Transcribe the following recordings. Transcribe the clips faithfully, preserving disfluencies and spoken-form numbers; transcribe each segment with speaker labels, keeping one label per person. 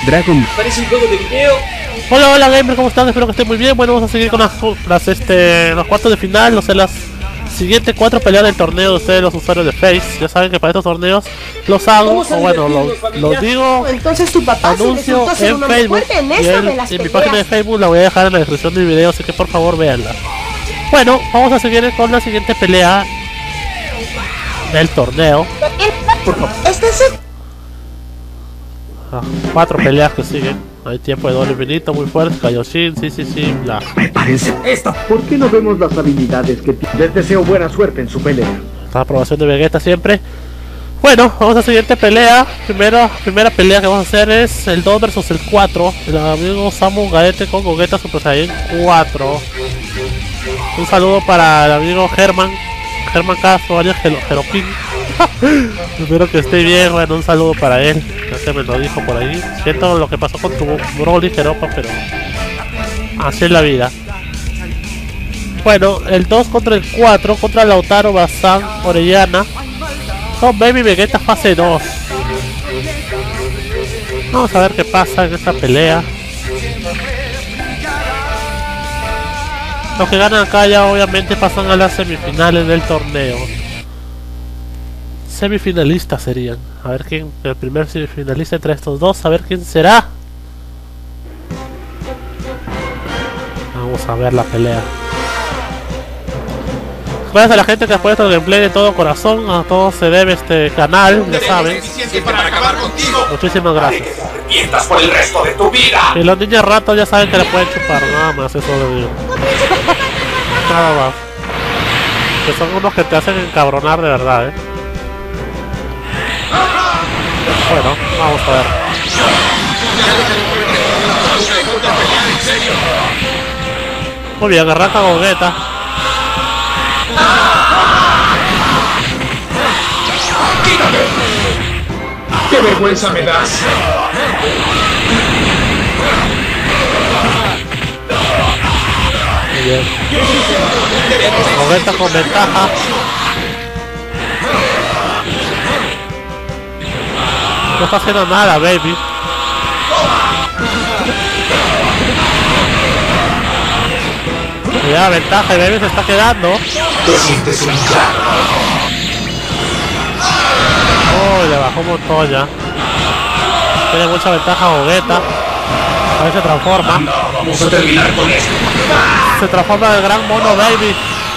Speaker 1: Dragon.
Speaker 2: Parece un juego de video.
Speaker 3: Hola, hola gamer, ¿cómo están? Espero que estén muy bien. Bueno, vamos a seguir con las, las este, los cuartos de final, o sea, las siguientes cuatro peleas del torneo de ustedes, los usuarios de Face. Ya saben que para estos torneos los hago, o bueno, los, los digo,
Speaker 4: entonces tu papá
Speaker 3: anuncio en Facebook en, y en, en mi página de Facebook la voy a dejar en la descripción del video, así que por favor véanla. Bueno, vamos a seguir con la siguiente pelea del torneo. Por favor. Ah, cuatro peleas que siguen. Hay tiempo de doble infinito muy fuerte, Kaioshin, sí, sí, sí, bla.
Speaker 1: Prepárense esta. ¿Por qué no vemos las habilidades que tiene? Les deseo buena suerte en su pelea.
Speaker 3: La aprobación de Vegeta siempre. Bueno, vamos a la siguiente pelea. Primero, primera pelea que vamos a hacer es el dos versus el cuatro. El amigo Samu Gaete con Gogeta Super Saiyan cuatro. Un saludo para el amigo Germán. Germán Castro, alias Jeropín. Espero que esté bien, bueno, un saludo para él. Ya se me lo dijo por ahí. Siento lo que pasó con tu Broly, Jeropa, pero así es la vida. Bueno, el dos contra el cuatro, contra Lautaro, Bazán, Orellana. Son Baby Vegeta fase dos. Vamos a ver qué pasa en esta pelea. Los que ganan acá ya obviamente pasan a las semifinales del torneo. Semifinalistas serían. A ver quién, el primer semifinalista entre estos dos, a ver quién será. Vamos a ver la pelea. Gracias a la gente que apoya este gameplay de todo corazón, a todos se debe este canal, ya saben.
Speaker 2: Para acabar contigo.
Speaker 3: Muchísimas gracias.
Speaker 2: Que te arrepientas por el resto de tu vida.
Speaker 3: Y los niños ratos ya saben que le pueden chupar, nada más, eso lo digo. Nada más. Que son unos que te hacen encabronar de verdad, eh. Bueno, vamos a ver. Muy bien, arranca Gogeta.
Speaker 2: ¡Qué vergüenza me das!
Speaker 3: Muy bien. Gogeta con ventaja. No está haciendo nada, baby. Ya, ventaja y baby se está quedando.
Speaker 2: Te sientes humillado.
Speaker 3: Oh, le bajó un montón ya. Tiene mucha ventaja Gogeta. A ver, se transforma.
Speaker 2: Vamos a terminar con esto.
Speaker 3: Se transforma en el gran mono baby.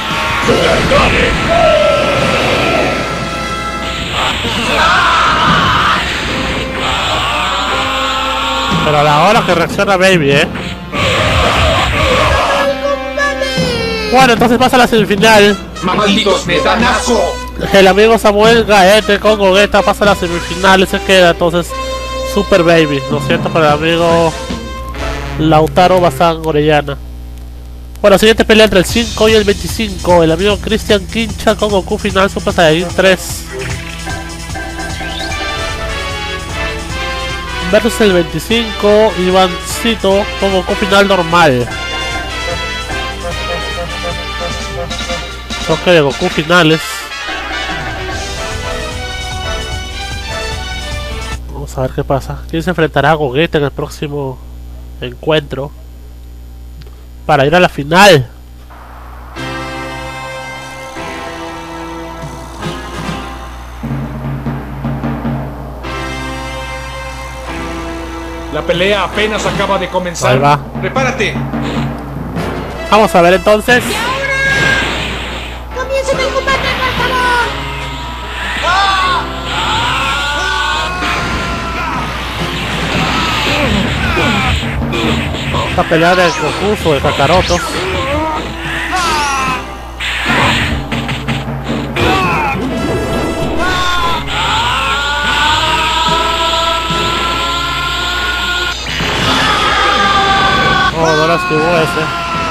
Speaker 3: Pero a la hora que reacciona baby, eh. Bueno, entonces pasa a la semifinal.
Speaker 2: ¡Malditos me dan asco!
Speaker 3: El amigo Samuel Gaete con Gogeta pasa a la semifinal y se queda entonces Super Baby. Lo siento para el amigo Lautaro Bazán Orellana. Bueno, siguiente pelea entre el cinco y el veinticinco. El amigo Christian Quincha con Goku final Super Saiyan tres. Versus el veinticinco, Ivancito con Goku final normal. Toque de Goku finales. Vamos a ver qué pasa. ¿Quién se enfrentará a Gogeta en el próximo encuentro? Para ir a la final.
Speaker 2: La pelea apenas acaba de comenzar.
Speaker 3: Ahí va.
Speaker 2: ¡Prepárate!
Speaker 3: Vamos a ver entonces.
Speaker 4: ¡Comiencen el combate, por favor!
Speaker 3: Esta pelea del concurso de Kakaroto. Oh, no la esquivó ese.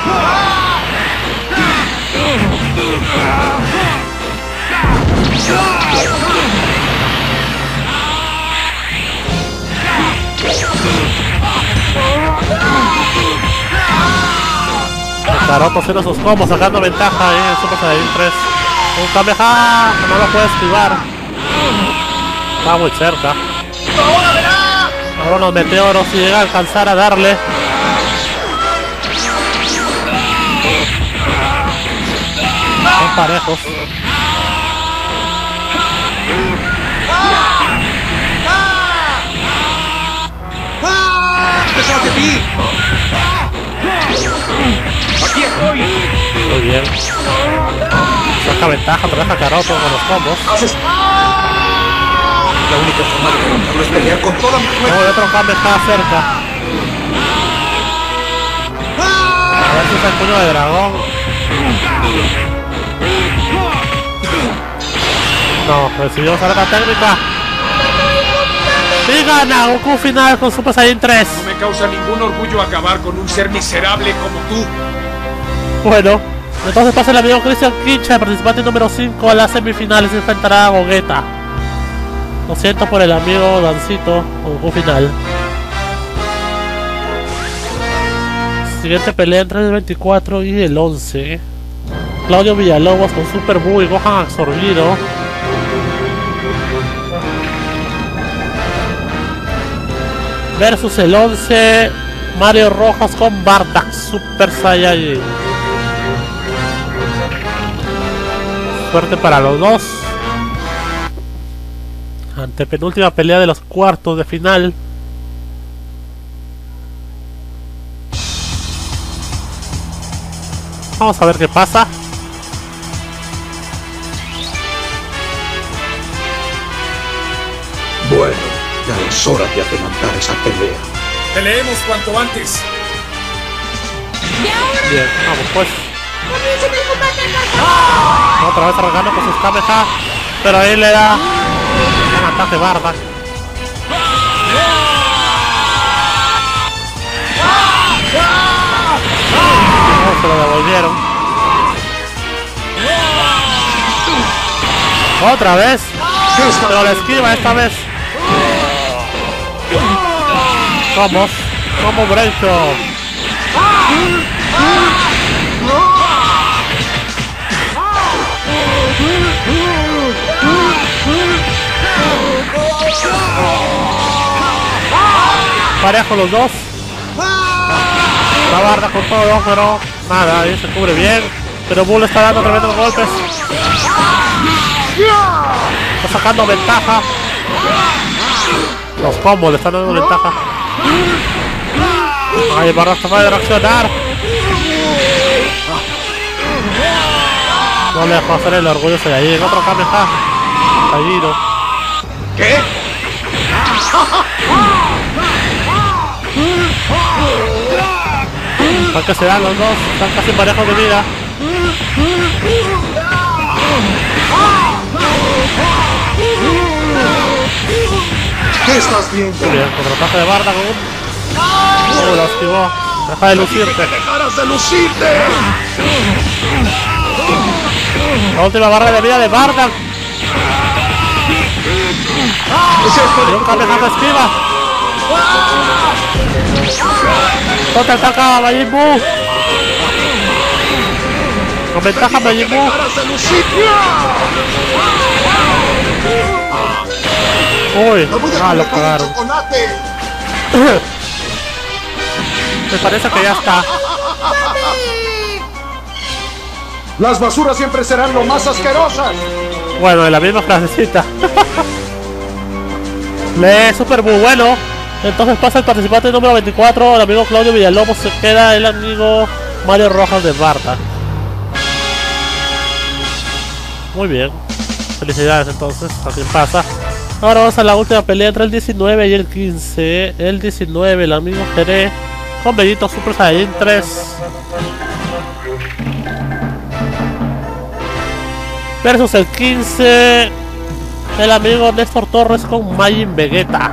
Speaker 3: Kakaroto haciendo sus combos, sacando ventaja ahí en Super Saiyan tres. Un Kamehameha, no lo puede esquivar. Está muy cerca. Ahora los meteoros si llega a alcanzar a darle. Son parejos.
Speaker 2: ¡Detrás de ti! ¡Aquí estoy!
Speaker 3: Muy bien. Saca ventaja, pero deja Caroto con los combos.
Speaker 2: Haces... La única forma de derrotarlo es pelear con toda mi
Speaker 3: Luego
Speaker 2: fuerza.
Speaker 3: el otro cambio está cerca. A ver si es el puño de dragón. No, recibió usar la técnica. Y gana Goku final con Super Saiyan tres.
Speaker 2: No me causa ningún orgullo acabar con un ser miserable como tú.
Speaker 3: Bueno, entonces pasa el amigo Christian Kincha, participante número cinco a las semifinales, se enfrentará a Gogeta. Lo siento por el amigo Dancito, Goku final. Siguiente pelea entre el veinticuatro y el once. Claudio Villalobos con Super Buu y Gohan absorbido. Versus el once, Mario Rojas con Bardock Super Saiyajin. Suerte para los dos. Antepenúltima pelea de los cuartos de final. Vamos a ver qué pasa.
Speaker 1: Bueno, ya es hora de adelantar esa pelea.
Speaker 2: Peleemos cuanto antes.
Speaker 3: Bien, vamos pues.
Speaker 4: ¡Comienza el combate, por favor!
Speaker 3: Otra vez arrancando con sus Kameha. Pero ahí le da un ataque Bardock. Oh, se lo devolvieron. Otra vez. Pero la esquiva esta vez. Vamos. Como Breakthrough. Parejo los dos. La barda con todo, pero nada, ahí se cubre bien. Pero Bull está dando tremendos golpes. Está sacando ventaja. Los combos le están dando ventaja. Ahí Bardock se puede reaccionar. No le dejó hacer el orgullo de ahí. En otro cambio está caído.
Speaker 2: ¿Qué?
Speaker 3: Para que se dan los dos, están casi parejos de vida.
Speaker 1: ¿Qué estás viendo?
Speaker 3: Muy bien, contraataque de Bardock con un... Oh, lo esquivó. Deja de lucirte.
Speaker 1: ¡Dejarás de lucirte!
Speaker 3: La última barra de vida de Bardock.
Speaker 1: ¿Es esto
Speaker 3: Y un Kamehameha esquiva. Total ataca a Majin Buu. Con ventaja Majin Buu.
Speaker 1: dejarás de lucirte?
Speaker 3: Uy,
Speaker 1: ¡No voy a
Speaker 3: ah, lo
Speaker 1: comer
Speaker 3: cagaron.
Speaker 1: chocolate!
Speaker 3: Me parece que ya está.
Speaker 1: Las basuras siempre serán lo más asquerosas.
Speaker 3: Bueno, en la misma frasecita. Lee Super Buu, bueno. Entonces pasa el participante número veinticuatro, el amigo Claudio Villalobos. Se queda el amigo Mario Rojas de Bardock. Muy bien. Felicidades entonces a quien pasa. Ahora vamos a la última pelea entre el diecinueve y el quince. El diecinueve, el amigo Jerez con Bellito Super Saiyan tres. Versus el quince, el amigo Néstor Torres con Majin Vegeta.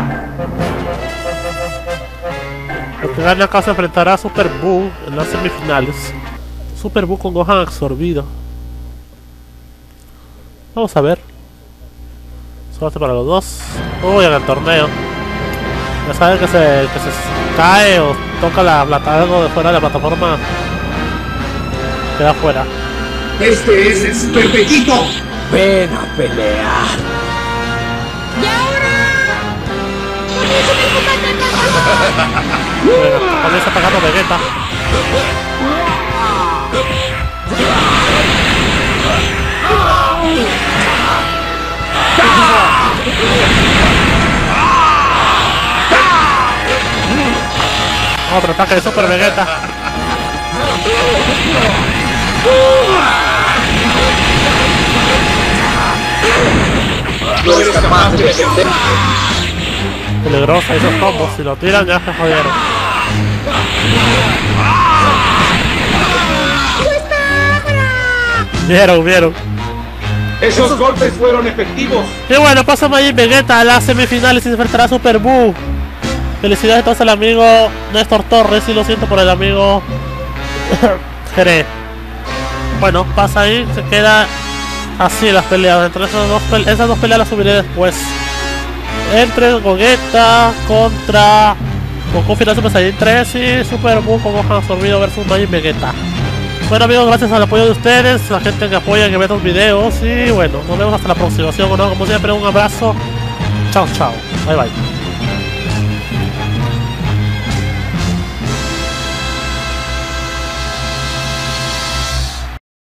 Speaker 3: El que gane acá se enfrentará a Super Buu en las semifinales. Super Buu con Gohan absorbido. Vamos a ver. Suerte para los dos. Uy, en el torneo. Ya saben que se, que se cae o toca la plata, algo de fuera de la plataforma. Queda fuera.
Speaker 2: Este es el Super Bellito.
Speaker 1: Ven a pelear.
Speaker 4: ¡Y ahora! ¡Comienza el combate, por
Speaker 3: comienza atacando Vegeta. Otro ataque de Super Vegeta.
Speaker 2: No eres capaz de defender.
Speaker 3: Peligroso esos combos, si lo tiran ya se jodieron. Vieron, vieron.
Speaker 2: Esos golpes fueron efectivos.
Speaker 3: Y bueno, pasa Majin Vegeta a las semifinales y se enfrentará a Super Buu. Felicidades entonces al amigo Néstor Torres y lo siento por el amigo Jerez. Bueno, pasa ahí, se queda así las peleas. Entre esas dos, pele esas dos peleas las subiré después. Entre Gogeta contra Goku Final Super Saiyan tres y Super Buu con Gohan absorbido versus Majin Vegeta. Bueno amigos, gracias al apoyo de ustedes, la gente que apoya, que ve estos videos y bueno, nos vemos hasta la próxima. ¿Sí o no? Como siempre, un abrazo. Chao, chao. Bye bye.